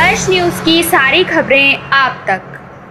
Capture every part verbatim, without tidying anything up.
हर्ष news की सारी खबरें आप तक।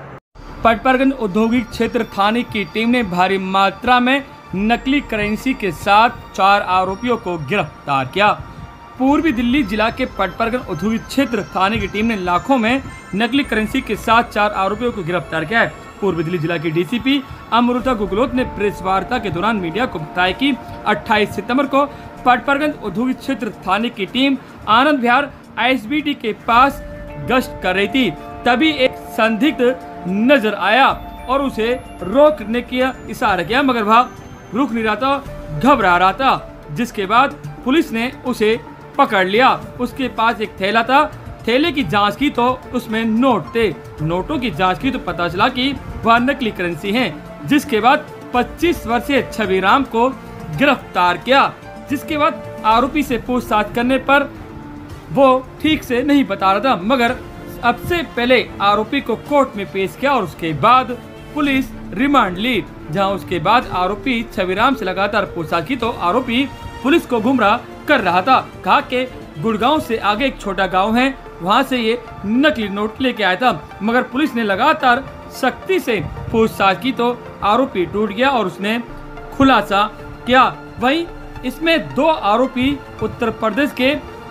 पटपर्गन औद्योगिक क्षेत्र थाने की टीम ने भारी मात्रा में नकली करेंसी के साथ चार आरोपियों को गिरफ्तार किया। पूर्वी दिल्ली जिला के पटपर्गन औद्योगिक क्षेत्र थाने की टीम ने लाखों में नकली करेंसी के साथ चार आरोपियों को गिरफ्तार किया है। पूर्वी दिल्ली जिला की डीसीपी अमृता गुगलोत ने प्रेस वार्ता के दौरान मीडिया को बताया कि अट्ठाईस सितंबर को पटपर्गन औद्योगिक क्षेत्र थाने की टीम आनंद विहार आईएसबीटी के पास गश्त कर रही थी, तभी एक संदिग्ध नजर आया और उसे रोकने का इशारा किया, मगर वह रुक नहीं रहा था, घबरा रहा था। जिसके बाद पुलिस ने उसे पकड़ लिया। उसके पास एक थैला था, थैले की जांच की तो उसमें नोट थे। नोटों की जांच की तो पता चला कि वह नकली करेंसी हैं। जिसके बाद पच्चीस वर्षीय छवि राम को गिरफ्तार किया। जिसके बाद आरोपी से पूछताछ करने पर वो ठीक से नहीं बता रहा था, मगर अब से पहले आरोपी को कोर्ट में पेश किया और उसके बाद पुलिस रिमांड ली, जहां उसके बाद आरोपी छविराम से लगातार पूछताछ की तो आरोपी पुलिस को गुमराह कर रहा था। कहा कि गुड़गांव से आगे एक छोटा गांव है, वहां से ये नकली नोट लेके आया था, मगर पुलिस ने लगातार सख्ती से पूछताछ की तो आरोपी टूट गया और उसने खुलासा किया। वहीं इसमें दो आरोपी उत्तर प्रदेश के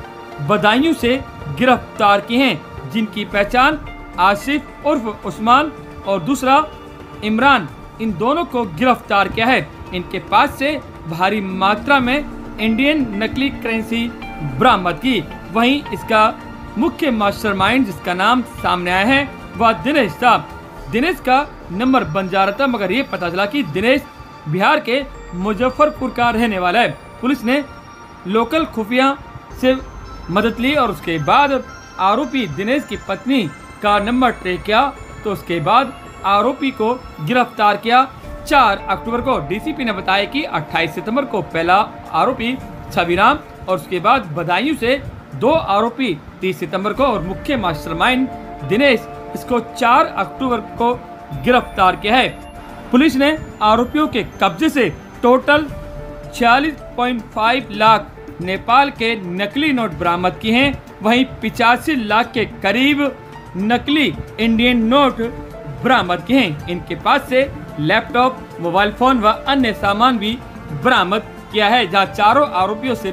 बदायूं से गिरफ्तार किए हैं, जिनकी पहचान आसिफ उर्फ उस्मान और दूसरा इमरान, इन दोनों को गिरफ्तार किया है। इनके पास से भारी मात्रा में इंडियन नकली करेंसी बरामद की। वहीं इसका मुख्य मास्टरमाइंड जिसका नाम सामने आया है वह दिनेश था। दिनेश का नंबर बन जा रहा था, मगर ये पता चला कि दिनेश बिहार के मुजफ्फरपुर का रहने वाला है। पुलिस ने लोकल खुफिया से मदद ली और उसके बाद आरोपी दिनेश की पत्नी का नंबर ट्रेक किया, तो उसके बाद आरोपी को गिरफ्तार किया। चार अक्टूबर को डीसीपी ने बताया कि अट्ठाईस सितंबर को पहला आरोपी छविराम और उसके बाद बदायूं से दो आरोपी तीस सितंबर को और मुख्य मास्टरमाइंड दिनेश, इसको चार अक्टूबर को गिरफ्तार किया है। पुलिस ने आरोपियों के कब्जे से टोटल छियालीस पॉइंट पाँच लाख नेपाल के नकली नोट बरामद किए हैं। वहीं पिचासी लाख के करीब नकली इंडियन नोट बरामद किए हैं। इनके पास से लैपटॉप, मोबाइल फोन व अन्य सामान भी बरामद किया है, जहां चारों आरोपियों से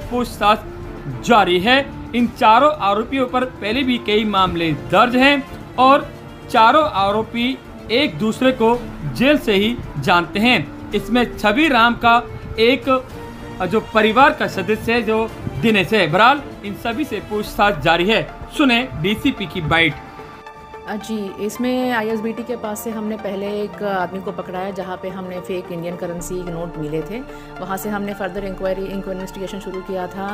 पूछताछ जारी है। इन चारों आरोपियों पर पहले भी कई मामले दर्ज हैं और चारों आरोपी एक दूसरे को जेल से ही जानते हैं। इसमें छवि राम का एक जो परिवार का सदस्य है जो दिनेश है। बहरहाल इन सभी से पूछताछ जारी है। सुने डीसीपी की बाइट। जी, इसमें आईएसबीटी के पास से हमने पहले एक आदमी को पकड़ाया जहाँ पे हमने फेक इंडियन करेंसी नोट मिले थे। वहाँ से हमने फर्दर इंक्वायरी इन्वेस्टिगेशन शुरू किया था।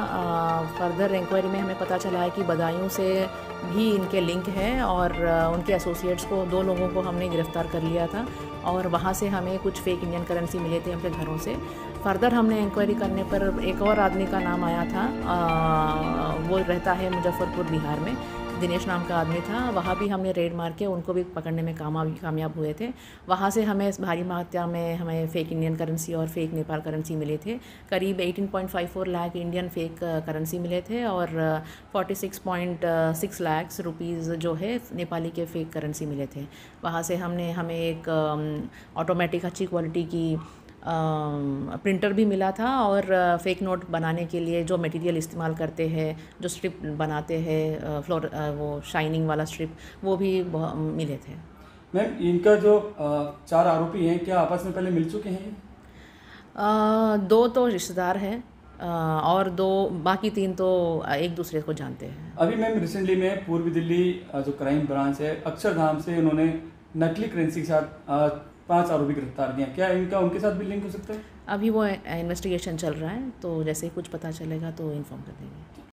फर्दर इंक्वायरी में हमें पता चला है कि बदायूं से भी इनके लिंक है और आ, उनके एसोसिएट्स को, दो लोगों को हमने गिरफ्तार कर लिया था और वहाँ से हमें कुछ फेक इंडियन करेंसी मिले थे अपने घरों से। फर्दर हमने इंक्वायरी करने पर एक और आदमी का नाम आया था, आ, वो रहता है मुजफ्फरपुर बिहार में, दिनेश नाम का आदमी था। वहाँ भी हमने रेड मार के उनको भी पकड़ने में कामयाब कामयाब हुए थे। वहाँ से हमें भारी मात्रा में हमें फ़ेक इंडियन करेंसी और फेक नेपाल करेंसी मिले थे। करीब अठारह पॉइंट पाँच चार लाख इंडियन फेक करेंसी मिले थे और छियालीस पॉइंट छह लाख रुपीज़ जो है नेपाली के फेक करेंसी मिले थे। वहाँ से हमने हमें एक ऑटोमेटिक अच्छी क्वालिटी की प्रिंटर भी मिला था और फेक नोट बनाने के लिए जो मटेरियल इस्तेमाल करते हैं, जो स्ट्रिप बनाते हैं, फ्लोर वो शाइनिंग वाला स्ट्रिप, वो भी मिले थे। मैम, इनका जो चार आरोपी हैं क्या आपस में पहले मिल चुके हैं? आ, दो तो रिश्तेदार हैं और दो बाकी तीन तो एक दूसरे को जानते हैं। अभी मैम रिसेंटली में पूर्वी दिल्ली जो क्राइम ब्रांच है अक्षरधाम से उन्होंने नकली करेंसी के साथ पांच आरोपी गिरफ्तार किए। क्या इनका उनके साथ भी लिंक हो सकता है? अभी वो इन्वेस्टिगेशन चल रहा है, तो जैसे ही कुछ पता चलेगा तो इन्फॉर्म कर देंगे।